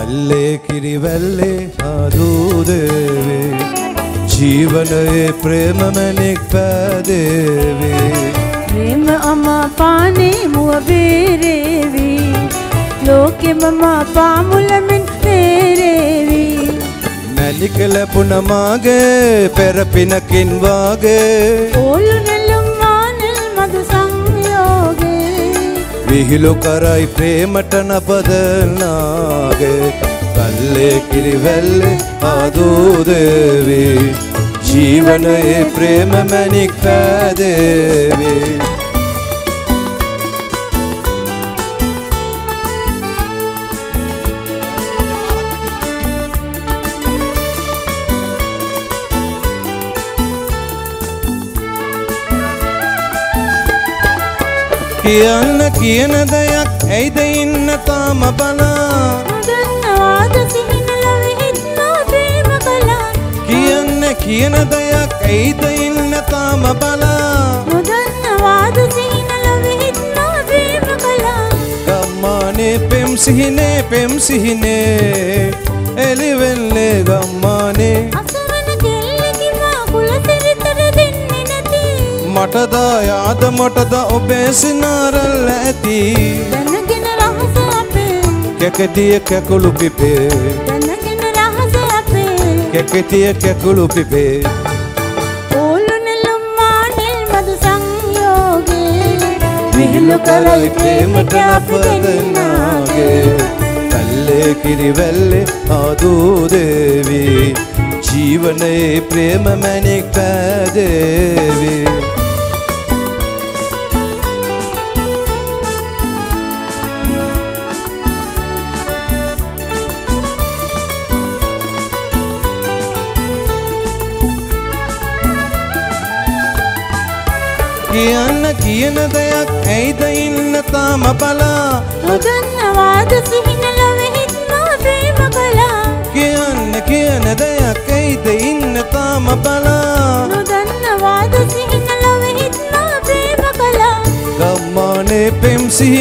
වල්ලේ කිරි වැල්ලේ ආදූදේවේ ජීවනයේ ප්‍රේමමණෙක් පෑදේවේ ප්‍රේම අමාපානේ මුව බේරේවි ලෝකෙ මම පාමුලමින් තේරේවි මැලික ලැබුණ මාගේ පෙරපිනකින් වාගේ ඕලු නෙළුම් මානෙල් මధు සංයෝගේ විහිළු කරයි ප්‍රේමට නපදනාගේ වල්ලේ කිරි වැල්ලේ ආදූදේවේ ජීවනයේ ප්‍රේමමණෙක් පෑදේවේ කියන්න කියන දෙයක් ඇයිද ඉන්න තාම බලා නොදන්නවාද සිහිනල වෙහිත්මා ප්‍රේම කළා කියන්න කියන දෙයක් ඇයිද ඉන්න තාම බලා නොදන්නවාද සිහිනල වෙහිත්මා ප්‍රේම කළා ගම්මානේ පෙම් සිහිනේ එලිවෙල්ලේ ගම්මානේ අසරණ කෙල්ලෙකි මා කුල සිරිතට දෙන්නේ නැති මටද යාද මොටද ඔබේ සිනාරල් ඇති දැනගෙන රහස අපේ කැකටිය කැකුළු පිපේ දැනගෙන රහස අපේ කැකටිය කැකුළු පිපේ ඕලු නෙළුම් මානෙල් මధు සංයෝගේ විහිළු කරයි ප්‍රේමට අපදනාගේ වල්ලේ කිරි වැල්ලේ ආදූදේවි ජීවනයේ ප්‍රේමමණෙක් පෑදේවි කියන්න කියන දෙයක් ඇයිද ඉන්න තාම බලා නොදන්නවාද සිහිනල වෙහිත්මා ප්‍රේම කළා කියන්න කියන දෙයක් ඇයිද ඉන්න තාම බලා නොදන්නවාද සිහිනල වෙහිත්මා ප්‍රේම කළා ගම්මානේ පෙම්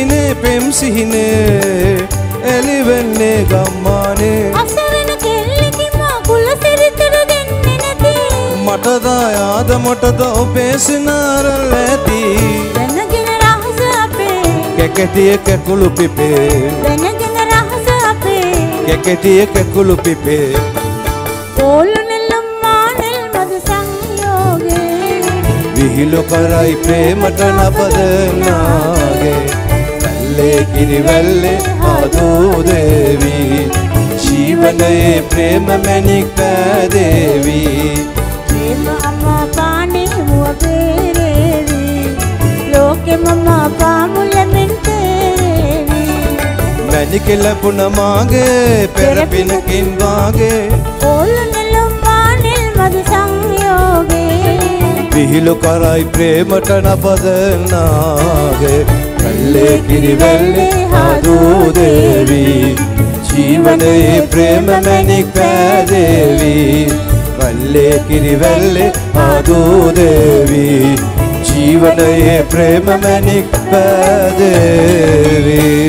සිහිනේ එලිවෙන්නේ ගම්මානේ අසරණ කෙල්ලෙකි මා කුල සිරිතට දෙන්නේ නැති මටද යාද මොටද ඔබේ සිනාරල් ඇති දැනගෙන රහස අපේ කැකටිය කැකුළු පිපේ දැනගෙන රහස අපේ කැකටිය කැකුළු පිපේ ඕලු නෙළුම් මානෙල් මధు සංයෝගේ විහිළු කරයි ප්‍රේමට නපදනාගේ වල්ලේ කිරි වැල්ලේ ආදූදේවි ජීවනයේ ප්‍රේමමණෙක් පෑදේවි ප්‍රේම අමාපානේ මුව බේරේවි ලෝකෙ මම පාමුලමින් තේරේවි මැනික ලැබුණ මාගේ පෙරපිනකින් වාගේ ඕලු නෙළුම් මානෙල් මధు සංයෝගේ විහිළු කරයි ප්‍රේමට නපදනාගේ වල්ලේ කිරි වැල්ලේ ආදූදේවි ජීවනයේ ප්‍රේමමණෙක් පෑදේවි වල්ලේ කිරි වැල්ලේ ආදූදේවි ජීවනයේ ප්‍රේමමණෙක් පෑදේවි